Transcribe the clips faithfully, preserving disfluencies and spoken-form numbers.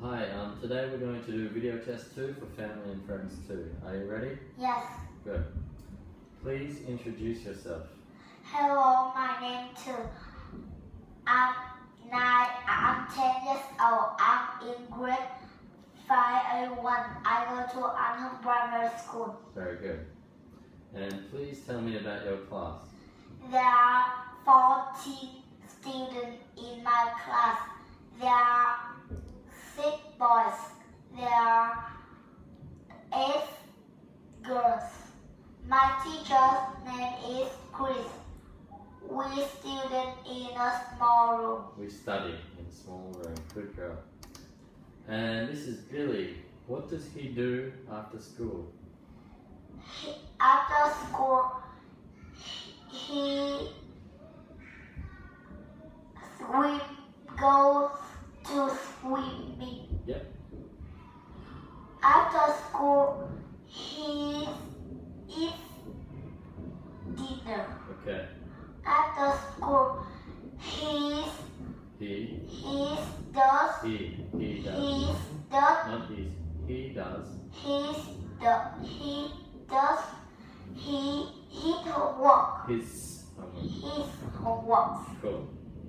Hi, um, today we're going to do video test two for family and friends too. Are you ready? Yes. Good. Please introduce yourself. Hello, my name is Tu. I'm nine. I'm ten years old. I'm in grade five A one. I go to Anham Primary School. Very good. And please tell me about your class. There are fourteen students in my class. There are six boys. There are eight girls. My teacher's name is Chris. We student in a small room. We study in a small room. Good girl. And this is Billy. What does he do after school? He, after school, he swim, goes to swimming. Yep. After school, he eats dinner. Okay. After school, he He. he does He. He does. he does Not he's. He does. he does he does he his homework. His homework. His homework. Cool.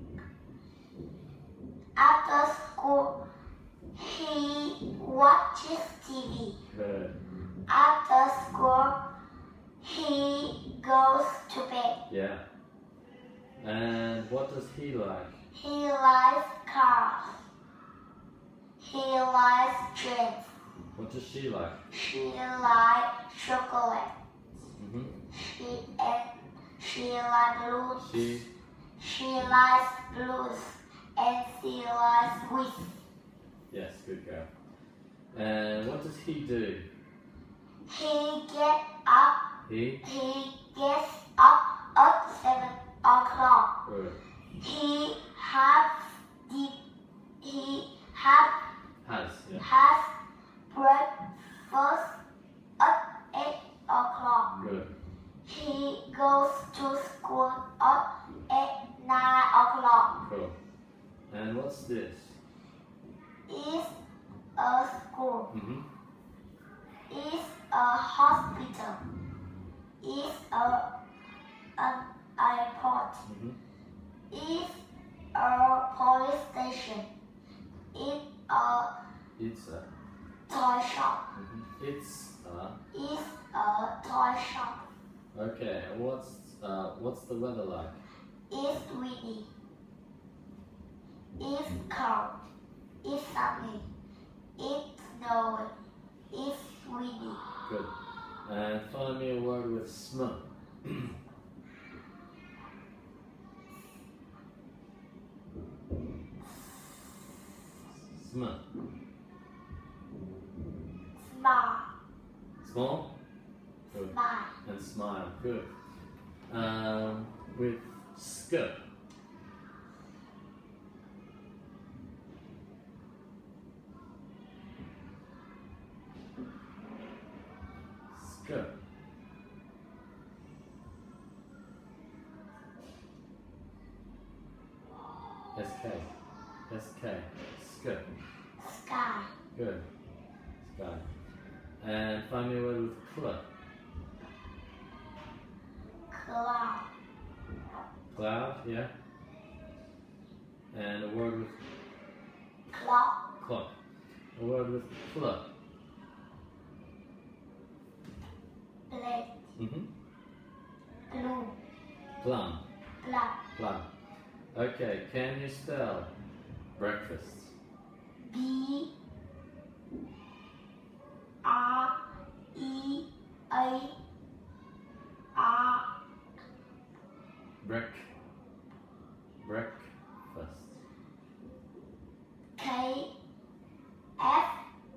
After school, he watches T V. Good. After school, he goes to bed. Yeah. And what does he like? He likes cars. He likes trains. What does she like? She likes chocolate. Mm-hmm. She and she likes blues. She. She likes blues and she likes sweets. Yes, good girl. And what does he do? He gets up. He. He gets up at seven o'clock. Good. He has the he has Has. Yeah. has breakfast at eight o'clock. Good. He goes to school at eight nine o'clock. Cool. And what's this? Is a school. Mm-hmm. Is a hospital. Is a an airport. Mm-hmm. Is a police station. Is a It's a. toy shop. Mm-hmm. It's a. Is a toy shop. Okay. And what's uh what's the weather like? Is windy. Is cold. Is sunny. Is snowy. Is windy. Good. And find me a word with sm. Sm. Smile. Small. Good. Smile. And smile. Good. Um, with sk. Sk. Sk. Sk. Sk. Sky. Good. Sky. And find me a word with cl. Cloud. Cloud, yeah. And a word with Clock. clock. A word with cl. Blade. Mm-hmm. Blue. Plum. Black. Plum. Okay, can you spell breakfast? B. R. E. A. R. Break. Breakfast. K. F.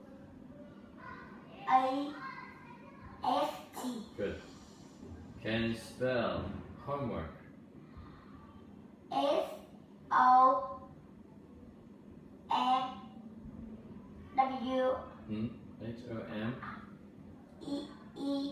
A. S. T. Good. Can you spell homework? S. O. M. W. Hmm? H O M. E. E.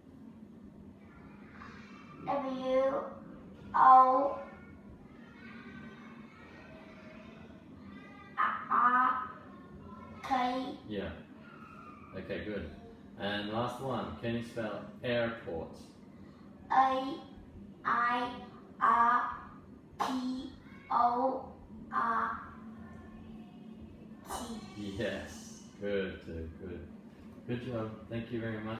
W. O. R. A Yeah. Okay, good. And last one, can you spell airport? A I R P O R T. Yes. Good, good, good. Good job. Thank you very much.